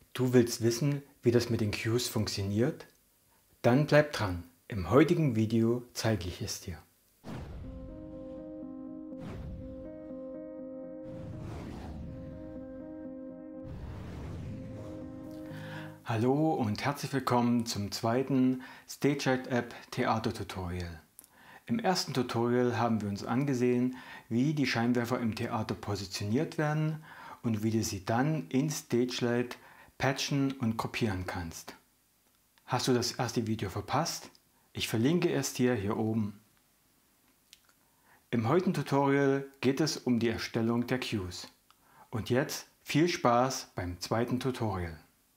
Du willst wissen, wie das mit den Cues funktioniert? Dann bleib dran. Im heutigen Video zeige ich es dir. Hallo und herzlich willkommen zum zweiten StageLight App Theater Tutorial. Im ersten Tutorial haben wir uns angesehen, wie die Scheinwerfer im Theater positioniert werden und wie du sie dann in StageLight patchen und kopieren kannst. Hast du das erste Video verpasst? Ich verlinke es dir hier oben. Im heutigen Tutorial geht es um die Erstellung der Cues. Und jetzt viel Spaß beim zweiten Tutorial.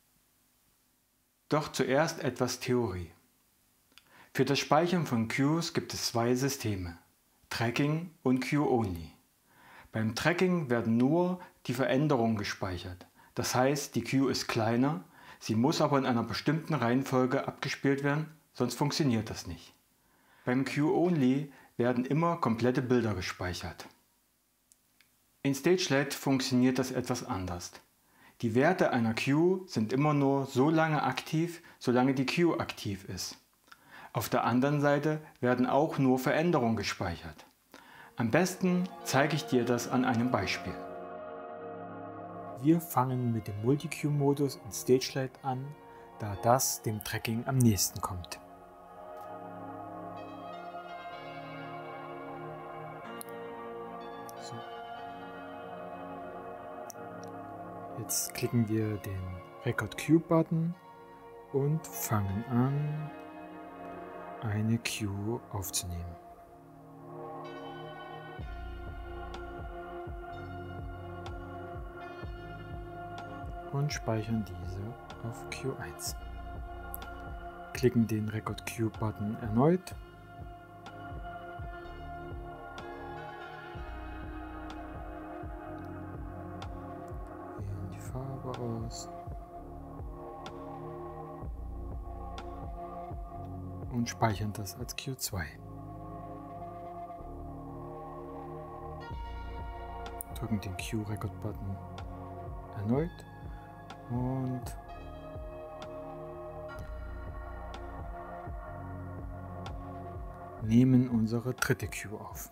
Doch zuerst etwas Theorie. Für das Speichern von Cues gibt es zwei Systeme, Tracking und Cue Only. Beim Tracking werden nur die Veränderungen gespeichert. Das heißt, die Cue ist kleiner, sie muss aber in einer bestimmten Reihenfolge abgespielt werden, sonst funktioniert das nicht. Beim Cue Only werden immer komplette Bilder gespeichert. In StageLight funktioniert das etwas anders. Die Werte einer Cue sind immer nur so lange aktiv, solange die Cue aktiv ist. Auf der anderen Seite werden auch nur Veränderungen gespeichert. Am besten zeige ich dir das an einem Beispiel. Wir fangen mit dem Multi-Cue-Modus in StageLight an, da das dem Tracking am nächsten kommt. So. Jetzt klicken wir den Record Cue-Button und fangen an, eine Cue aufzunehmen. Und speichern diese auf Q1. Klicken den Record Cue Button erneut. Wählen die Farbe aus. Und speichern das als Q2. Drücken den Cue Record Button erneut. Und nehmen unsere dritte Cue auf.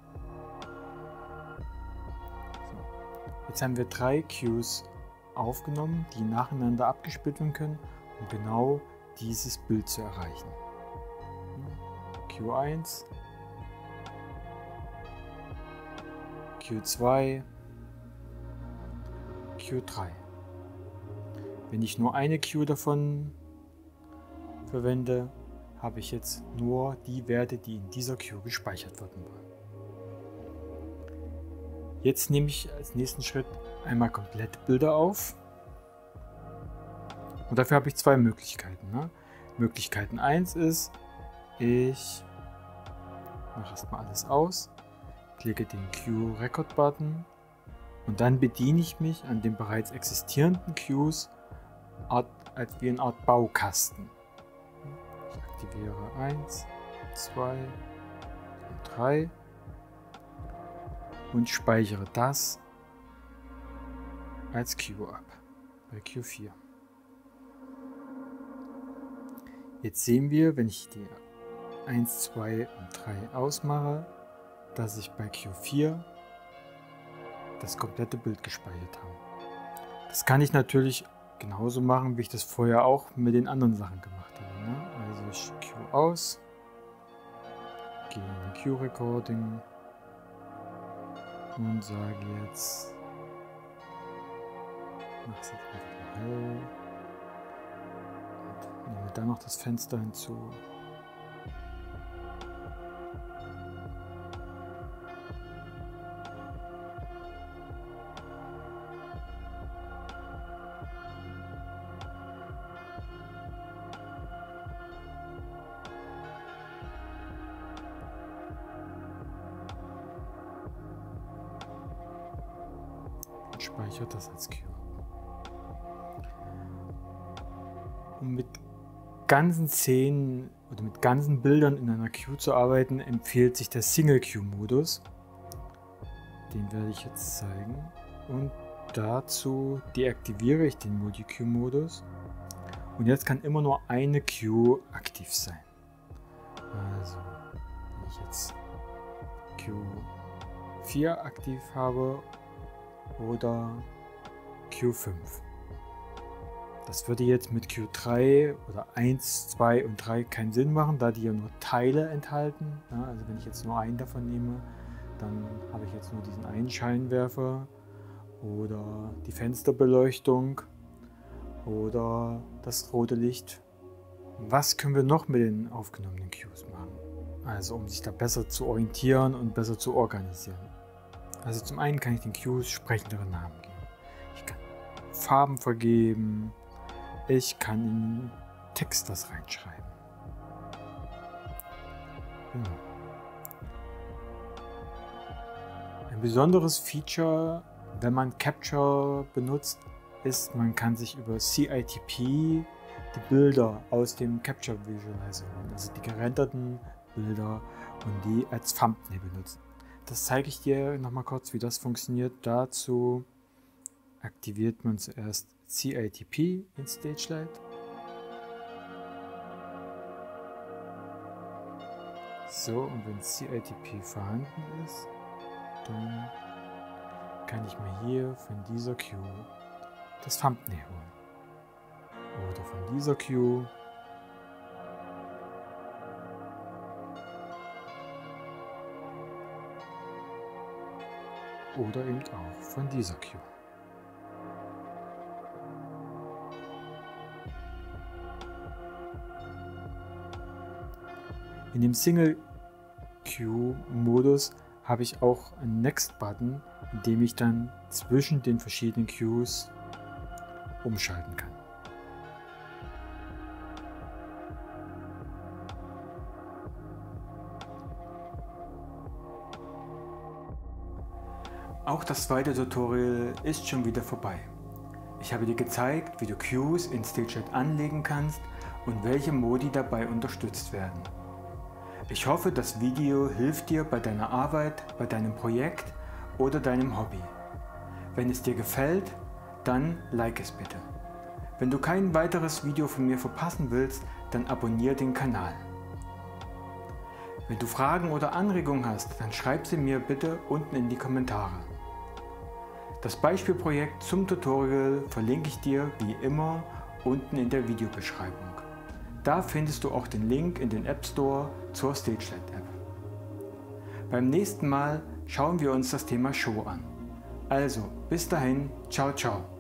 So. Jetzt haben wir 3 Cues aufgenommen, die nacheinander abgespielt werden können, um genau dieses Bild zu erreichen. Q1, Q2, Q3. Wenn ich nur eine Cue davon verwende, habe ich jetzt nur die Werte, die in dieser Cue gespeichert werden wollen. Jetzt nehme ich als nächsten Schritt einmal komplette Bilder auf. Und dafür habe ich zwei Möglichkeiten. Möglichkeiten 1 ist, ich mache erstmal alles aus, klicke den Cue Record Button und dann bediene ich mich an den bereits existierenden Cues als wie eine Art Baukasten. Ich aktiviere 1, 2 und 3 und speichere das als Cue ab bei Q4. Jetzt sehen wir, wenn ich die 1, 2 und 3 ausmache, dass ich bei Q4 das komplette Bild gespeichert habe. Das kann ich natürlich genauso machen, wie ich das vorher auch mit den anderen Sachen gemacht habe. Also ich Cue aus, gehe in die Cue Recording und sage jetzt, mache es jetzt einfach mal hell und nehme dann noch das Fenster hinzu. Speichert das als Cue. Um mit ganzen Szenen oder mit ganzen Bildern in einer Cue zu arbeiten, empfiehlt sich der Single Cue Modus. Den werde ich jetzt zeigen. Und Dazu deaktiviere ich den Multi-Queue-Modus und jetzt kann immer nur eine Queue aktiv sein. Also, wenn ich jetzt Q4 aktiv habe oder Q5. Das würde jetzt mit Q3 oder 1, 2 und 3 keinen Sinn machen, da die ja nur Teile enthalten. Ja, also wenn ich jetzt nur einen davon nehme, dann habe ich jetzt nur diesen einen Scheinwerfer oder die Fensterbeleuchtung oder das rote Licht. Was können wir noch mit den aufgenommenen Cues machen? Also um sich da besser zu orientieren und besser zu organisieren. Also zum einen kann ich den Cues sprechendere Namen geben. Ich kann Farben vergeben. Ich kann in Text das reinschreiben. Genau. Ein besonderes Feature, wenn man Capture benutzt, ist, man kann sich über CITP die Bilder aus dem Capture Visualizer holen, also die gerenderten Bilder und die als Thumbnail benutzen. Das zeige ich dir nochmal kurz, wie das funktioniert. Dazu aktiviert man zuerst CITP in StageLight. So, und wenn CITP vorhanden ist, dann kann ich mir hier von dieser Queue das Thumbnail holen. Oder von dieser Queue oder eben auch von dieser Queue. In dem Single Queue Modus habe ich auch einen Next-Button, in dem ich dann zwischen den verschiedenen Queues umschalten kann. Auch das zweite Tutorial ist schon wieder vorbei. Ich habe dir gezeigt, wie du Queues in StageLight anlegen kannst und welche Modi dabei unterstützt werden. Ich hoffe, das Video hilft dir bei deiner Arbeit, bei deinem Projekt oder deinem Hobby. Wenn es dir gefällt, dann like es bitte. Wenn du kein weiteres Video von mir verpassen willst, dann abonniere den Kanal. Wenn du Fragen oder Anregungen hast, dann schreib sie mir bitte unten in die Kommentare. Das Beispielprojekt zum Tutorial verlinke ich dir wie immer unten in der Videobeschreibung. Da findest du auch den Link in den App Store zur StageLight App. Beim nächsten Mal schauen wir uns das Thema Show an. Also, bis dahin, ciao ciao.